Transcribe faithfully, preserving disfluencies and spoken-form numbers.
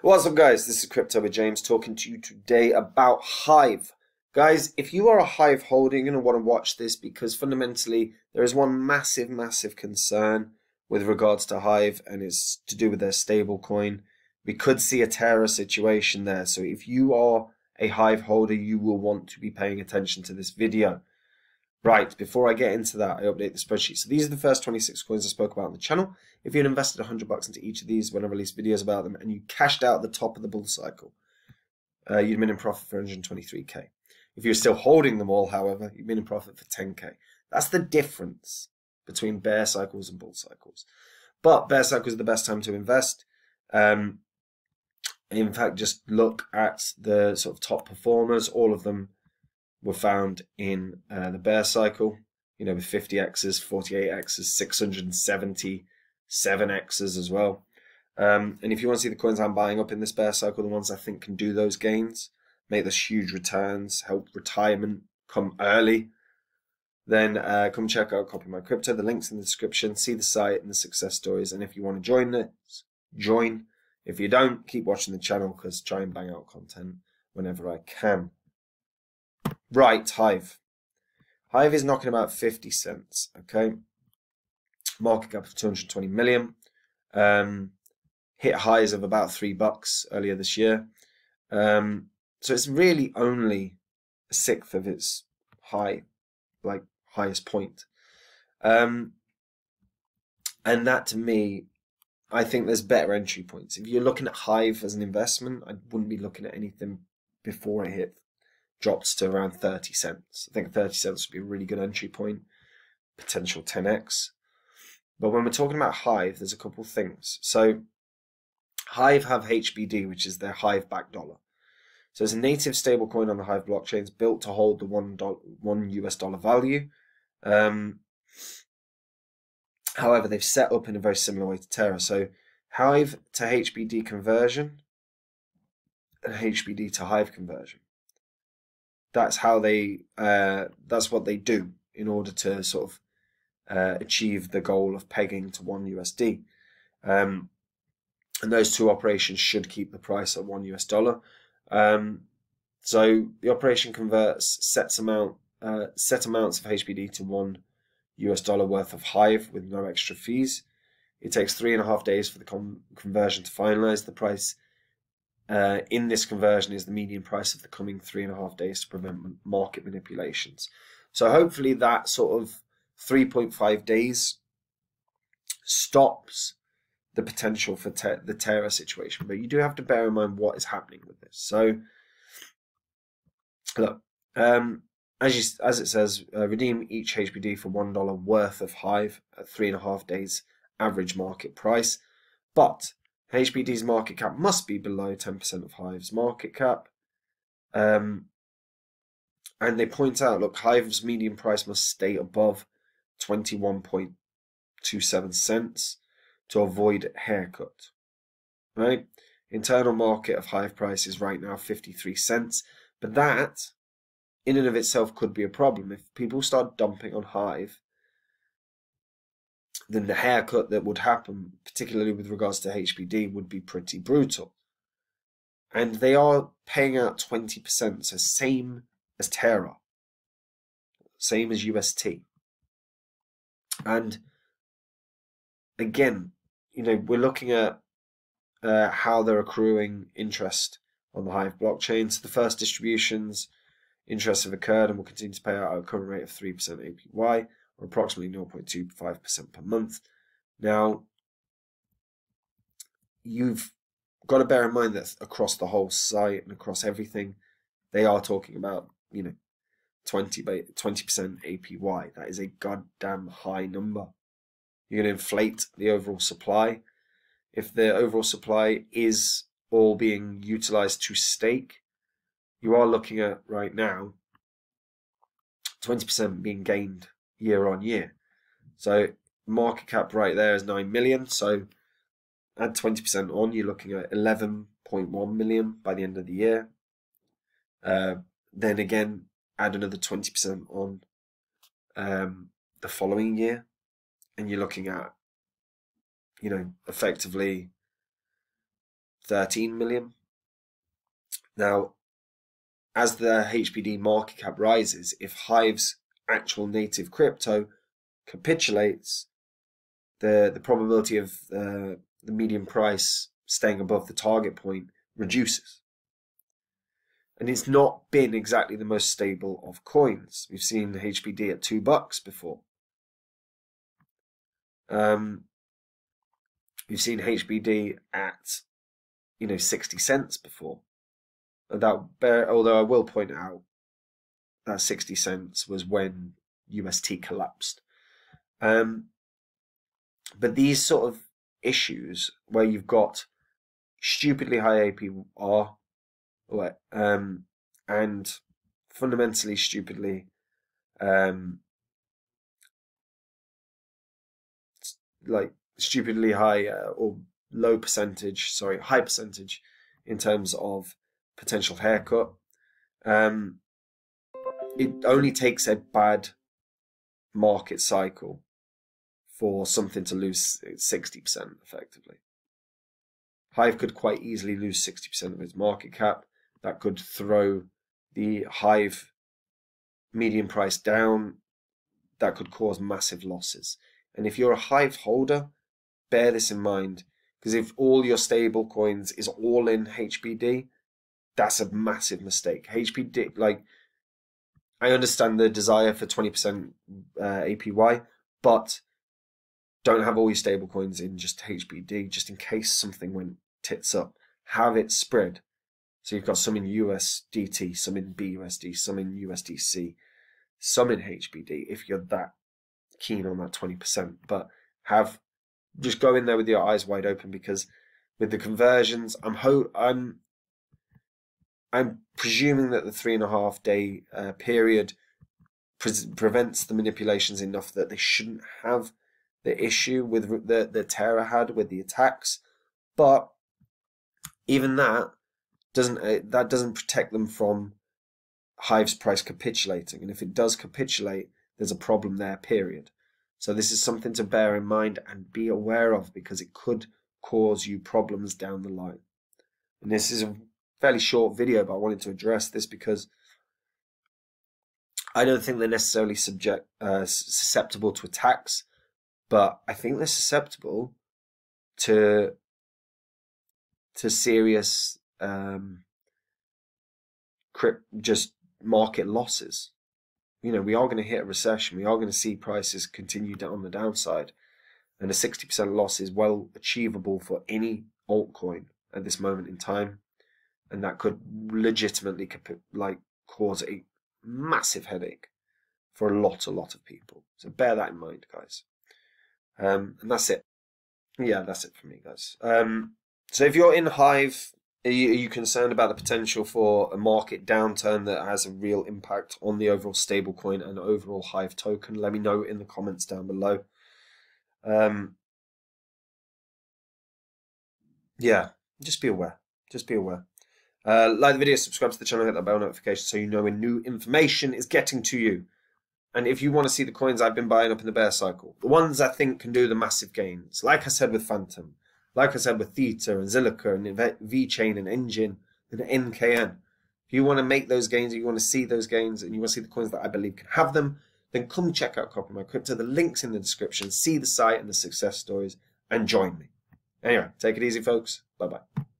What's up, guys? This is Crypto with James talking to you today about Hive. Guys, if you are a Hive holder, you're going to want to watch this because fundamentally there is one massive, massive concern with regards to Hive, and it's to do with their stablecoin. We could see a Terra situation there. So if you are a Hive holder, you will want to be paying attention to this video. Right, before I get into that, I update the spreadsheet. So these are the first twenty-six coins I spoke about on the channel. If you'd invested one hundred bucks into each of these when I release videos about them and you cashed out at the top of the bull cycle, uh, you'd been in profit for one hundred twenty-three K. If you're still holding them all, however, you've been in profit for ten K. That's the difference between bear cycles and bull cycles. But bear cycles are the best time to invest. Um, in fact, just look at the sort of top performers. All of them were found in uh, the bear cycle, you know, with fifty X's, forty-eight X's, six hundred seventy-seven X's as well. Um, and if you want to see the coins I'm buying up in this bear cycle, the ones I think can do those gains, make those huge returns, help retirement come early, then uh, come check out Copy My Crypto. The link's in the description. See the site and the success stories. And if you want to join it, join. If you don't, keep watching the channel because I try and bang out content whenever I can. Right, Hive. Hive is knocking about fifty cents, okay? Market cap of two hundred twenty million. Um, hit highs of about three bucks earlier this year. Um, so it's really only a sixth of its high, like highest point. Um, and that to me, I think there's better entry points. If you're looking at Hive as an investment, I wouldn't be looking at anything before it hit drops to around thirty cents. I think thirty cents would be a really good entry point, potential ten X. But when we're talking about Hive, there's a couple of things. So Hive have H B D, which is their Hive backed dollar. So it's a native stablecoin on the Hive blockchain. It's built to hold the one, one U S dollar value. Um, however, they've set up in a very similar way to Terra. So Hive to H B D conversion and H B D to Hive conversion. That's how they, uh, that's what they do in order to sort of uh, achieve the goal of pegging to one U S D. Um, and those two operations should keep the price at one U S dollar. Um, so the operation converts sets amount, uh, set amounts of H B D to one U S dollar worth of Hive with no extra fees. It takes three and a half days for the con conversion to finalize. The price Uh, in this conversion is the median price of the coming three and a half days to prevent market manipulations. So hopefully that sort of three point five days stops the potential for te the Terra situation. But you do have to bear in mind what is happening with this. So look, um, as you, as it says, uh, redeem each H B D for one dollar worth of Hive at three and a half days average market price. But H B D's market cap must be below ten percent of Hive's market cap. Um, and they point out, look, Hive's median price must stay above twenty-one point two seven cents to avoid haircut. Right? Internal market of Hive price is right now fifty-three cents. But that, in and of itself, could be a problem. If people start dumping on Hive, then the haircut that would happen, particularly with regards to H B D, would be pretty brutal. And they are paying out twenty percent, so same as Terra, same as U S T. And again, you know, we're looking at uh, how they're accruing interest on the Hive blockchain. So the first distributions, interest have occurred and will continue to pay out at a current rate of three percent A P Y. Or approximately zero point two five percent per month. Now, you've got to bear in mind that across the whole site and across everything, they are talking about, you know, twenty percent A P Y. That is a goddamn high number. You're going to inflate the overall supply. If the overall supply is all being utilized to stake, you are looking at right now twenty percent being gained year on year. So market cap right there is nine million. So add twenty percent on, you're looking at eleven point one million by the end of the year. Uh, then again, add another twenty percent on um, the following year, and you're looking at, you know, effectively thirteen million. Now, as the H B D market cap rises, if Hive's actual native crypto capitulates, the, the probability of uh, the median price staying above the target point reduces. And it's not been exactly the most stable of coins. We've seen H B D at two bucks before. Um, we've seen H B D at, you know, sixty cents before. That, although I will point out that sixty cents was when U S T collapsed. Um, but these sort of issues where you've got stupidly high A P R um, and fundamentally stupidly um, like stupidly high uh, or low percentage, sorry, high percentage in terms of potential haircut. Um, it only takes a bad market cycle for something to lose sixty percent effectively. Hive could quite easily lose sixty percent of its market cap. That could throw the Hive median price down. That could cause massive losses. And if you're a Hive holder, bear this in mind, because if all your stable coins is all in H B D, that's a massive mistake. H B D, like, I understand the desire for twenty percent uh, A P Y, but don't have all your stable coins in just H B D, just in case something went tits up. Have it spread. So you've got some in U S D T, some in B U S D, some in U S D C, some in H B D, if you're that keen on that twenty percent. But have, just go in there with your eyes wide open, because with the conversions, I'm ho I'm I'm presuming that the three and a half day uh, period pre prevents the manipulations enough that they shouldn't have the issue with the the Terra had with the attacks. But even that doesn't uh, that doesn't protect them from Hive's price capitulating, and if it does capitulate, there's a problem there, period. So this is something to bear in mind and be aware of, because it could cause you problems down the line. And this is a fairly short video, but I wanted to address this because I don't think they're necessarily subject uh, susceptible to attacks, but I think they're susceptible to to serious um, just market losses. You know, we are going to hit a recession. We are going to see prices continue down the downside, and a sixty percent loss is well achievable for any altcoin at this moment in time, and that could legitimately like cause a massive headache for a lot, a lot of people. So bear that in mind, guys. Um, and that's it. Yeah, that's it for me, guys. Um, so if you're in Hive, are you, are you concerned about the potential for a market downturn that has a real impact on the overall stablecoin and overall Hive token? Let me know in the comments down below. Um, yeah, just be aware. Just be aware. Uh, like the video, subscribe to the channel, hit that bell notification so you know when new information is getting to you. And if you want to see the coins I've been buying up in the bear cycle, the ones I think can do the massive gains, like I said with Phantom, like I said with Theta and Zilliqa and VeChain and Engine and N K N. If you want to make those gains, or you want to see those gains, and you want to see the coins that I believe can have them, then come check out Copy My Crypto. The link's in the description. See the site and the success stories and join me. Anyway, take it easy, folks. Bye-bye.